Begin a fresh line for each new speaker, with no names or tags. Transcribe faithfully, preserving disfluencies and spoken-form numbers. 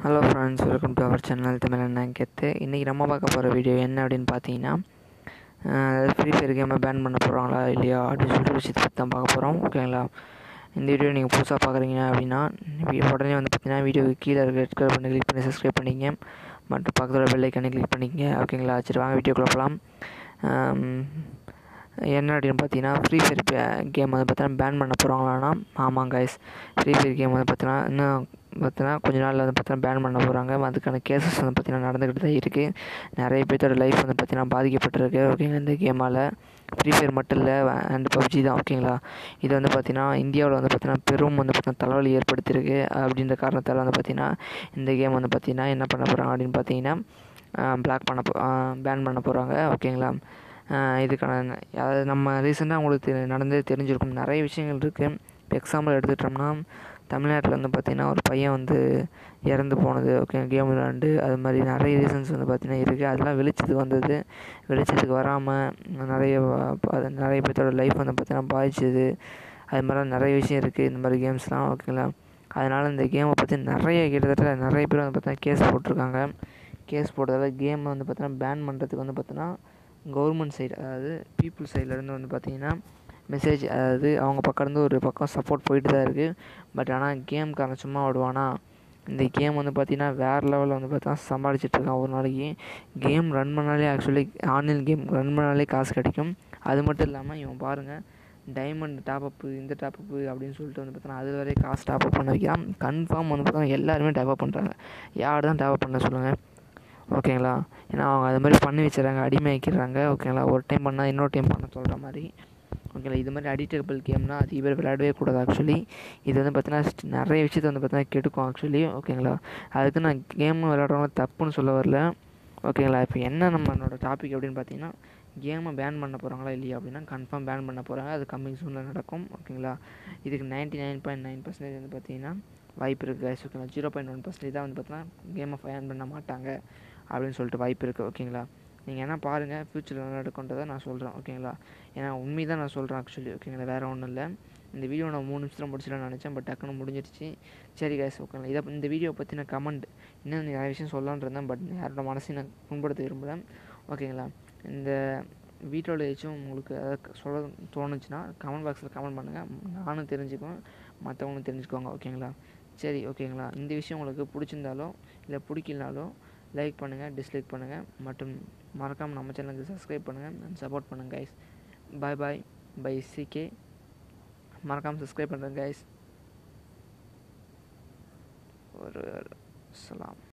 Hello friends, welcome to our channel Tamil Annan Gethu. இன்றைக்கி நம்ம பார்க்க போகிற வீடியோ என்ன அப்படின்னு பார்த்தீங்கன்னா, அதாவது ஃப்ரீ ஃபயர் கேமை பேன் பண்ண போகிறாங்களா இல்லையா அப்படின்னு சொல்லிட்டு விஷயத்தை பற்றி தான் பார்க்க போகிறோம். ஓகேங்களா? இந்த வீடியோ நீங்கள் புதுசாக பார்க்குறீங்க அப்படின்னா உடனே வந்து பார்த்தீங்கன்னா வீடியோக்கு கீழே இருக்க ரெட் கலர் பண்ணி கிளிக் பண்ணி சப்ஸ்கிரைப் பண்ணிங்க, மற்றும் பக்கத்தில் பெல் ஐக்கானே கிளிக் பண்ணிக்கங்க. ஓகேங்களா? சரி, வாங்க வீடியோக்குள்ள போகலாம். என்ன அப்படின்னு பார்த்தீங்கன்னா, ஃப்ரீ ஃபயர் கேம் வந்து பார்த்தீங்கன்னா பேன் பண்ண போகிறாங்களான்னா, ஆமாம் கைஸ், ஃப்ரீ ஃபயர் கேம் வந்து பார்த்தீங்கன்னா இன்னும் பார்த்தீங்கன்னா கொஞ்ச நாளில் வந்து பார்த்தீங்கன்னா பேன் பண்ண போகிறாங்க. அதுக்கான கேசஸ் வந்து பார்த்தீங்கன்னா நடந்துக்கிட்டு தான் இருக்குது. நிறைய பேர்த்தோட லைஃப் வந்து பார்த்தீங்கன்னா பாதிக்கப்பட்டிருக்கு. ஓகேங்களா? இந்த கேமால் ஃப்ரீ ஃபயர் மட்டும் இல்லை, அண்ட் பப்ஜி தான். ஓகேங்களா? இது வந்து பார்த்தீங்கன்னா இந்தியாவில் வந்து பார்த்தீங்கன்னா பெரும் வந்து பார்த்தீங்கன்னா தலைவலி ஏற்படுத்தியிருக்கு. அப்படின்ற காரணத்தால் வந்து பார்த்தீங்கன்னா இந்த கேம் வந்து பார்த்தீங்கன்னா என்ன பண்ண போகிறாங்க அப்படின்னு பார்த்தீங்கன்னா பிளாக் பண்ண போ பேன் பண்ண போகிறாங்க. ஓகேங்களா? இதுக்கான அதாவது நம்ம ரீசெண்டாக உங்களுக்கு தெ நடந்தே தெரிஞ்சிருக்கும். நிறைய விஷயங்கள் இருக்குது. இப்போ எக்ஸாம்பிள் எடுத்துக்கிட்டோம்னா, தமிழ்நாட்டில் வந்து பார்த்திங்கன்னா ஒரு பையன் வந்து இறந்து போனது. ஓகே, கேம் விளாண்டு அது மாதிரி நிறைய ரீசன்ஸ் வந்து பார்த்திங்கன்னா இருக்குது. அதெல்லாம் வெளிச்சத்துக்கு வந்தது. வெளிச்சத்துக்கு வராமல் நிறைய நிறைய பேர்த்தோட லைஃப் வந்து பார்த்திங்கன்னா பாதிச்சது. அது மாதிரிலாம் நிறைய விஷயம் இருக்குது இந்த மாதிரி கேம்ஸ்லாம். ஓகேங்களா? அதனால் இந்த கேமை பற்றி நிறைய கிட்டத்தட்ட நிறைய பேர் வந்து பார்த்தீங்கன்னா கேஸ் போட்டிருக்காங்க. கேஸ் போட்டதால் கேமை வந்து பார்த்தீங்கன்னா பேன் பண்ணுறதுக்கு வந்து பார்த்தீங்கன்னா கவர்மெண்ட் சைடு, அதாவது பீப்புள் சைட்லேருந்து வந்து பார்த்திங்கன்னா மெசேஜ், அதாவது அவங்க பக்கம்லேருந்து ஒரு பக்கம் சப்போர்ட் போயிட்டு தான் இருக்குது. பட் ஆனால் கேமுக்கான சும்மா விடுவானா? இந்த கேம் வந்து பார்த்திங்கன்னா வேறு லெவலில் வந்து பார்த்தா சமாளிச்சிட்ருக்கான். ஒரு நாளைக்கு கேம் ரன் பண்ணாலே, ஆக்சுவலி ஆன்லைன் கேம் ரன் பண்ணாலே காசு கிடைக்கும். அது மட்டும் இல்லாமல் இவன் பாருங்கள், டைமண்ட் டாப்அப்பு, இந்த டாப்அப்பு அப்படின்னு சொல்லிட்டு வந்து பார்த்தோன்னா அது வரையும் காசு டாப்அப் பண்ண வைக்கிறான். கன்ஃபார்ம் வந்து பார்த்தோன்னா எல்லாருமே டாப்அப் பண்ணுறாங்க. யார் தான் டாப்அப் பண்ண சொல்லுங்கள்? ஓகேங்களா? ஏன்னா அவங்க அது மாதிரி பண்ணி வச்சுறாங்க, அடிமை ஆக்கிடுறாங்க. ஓகேங்களா? ஒரு டைம் பண்ணால் இன்னொரு டைம் பண்ண சொல்கிற மாதிரி. ஓகேங்களா? இது மாதிரி அடிக்டபிள் கேம்னால் அதிக பேர் விளையாடவே கூடாது. ஆக்சுவலி இது வந்து பார்த்தீங்கன்னா நிறைய விஷயத்தை வந்து பார்த்தீங்கன்னா கெடுக்கும் ஆக்சுவலி. ஓகேங்களா? அதுக்கு நான் கேம் விளையாடுறவங்க தப்புன்னு சொல்ல வரல. ஓகேங்களா? இப்போ என்ன நம்மளோட டாபிக் அப்படின்னு பார்த்தீங்கன்னா, கேமை பேன் பண்ண போகிறாங்களா இல்லையா அப்படின்னா கன்ஃபார்ம் பேன் பண்ண போகிறாங்க. அது கம்மிங் சூனில் நடக்கும். ஓகேங்களா? இதுக்கு ninety nine point nine percentage வந்து பார்த்தீங்கன்னா வாய்ப்பு இருக்குது கைஸ். ஓகேங்களா? ஜீரோ பாயிண்ட் ஒன் பர்சன்டேஜ் தான் வந்து பார்த்தீங்கன்னா கேமை பேன் பண்ண மாட்டாங்க அப்படின்னு சொல்லிட்டு வாய்ப்பு இருக்குது. ஓகேங்களா? நீங்கள் என்ன பாருங்கள், ஃப்யூச்சரில் என்ன நடக்குன்றதை நான் சொல்கிறேன். ஓகேங்களா? ஏன்னா உண்மை தான் நான் சொல்கிறேன் ஆக்சுவலி. ஓகேங்களா? வேறு ஒன்றும் இல்லை. இந்த வீடியோ நான் மூணு நிமிஷத்தில் முடிச்சிடலாம்னு நினச்சேன், பட் டக்குன்னு முடிஞ்சிருச்சு. சரி கைஸ், ஓகேங்களா? இதை இந்த வீடியோ பற்றின கமெண்ட் இன்னும் நிறைய விஷயம் சொல்லலான்னு இருந்தேன், பட் யாரோட மனசையும் நான் புண்படுத்த விரும்புகிறேன். ஓகேங்களா? இந்த வீட்டோட ஏச்சும் உங்களுக்கு அதை சொல்ல தோணுச்சுன்னா கமெண்ட் பாக்ஸில் கமெண்ட் பண்ணுங்கள். நானும் தெரிஞ்சுக்குவேன், மற்றவங்களும் தெரிஞ்சுக்குவாங்க. ஓகேங்களா? சரி, ஓகேங்களா? இந்த விஷயம் உங்களுக்கு பிடிச்சிருந்தாலோ இல்லை பிடிக்கலனாலோ லைக் பண்ணுங்கள், டிஸ்லைக் பண்ணுங்கள், மற்றும் மறக்காமல் நம்ம சேனலுக்கு சப்ஸ்கிரைப் பண்ணுங்கள் அண்ட் சப்போர்ட் பண்ணுங்கள் guys. Bye bye bye CK. மறக்காமல் சப்ஸ்கிரைப் பண்ணுறேன் கைஸ். ஒரு சலாம்.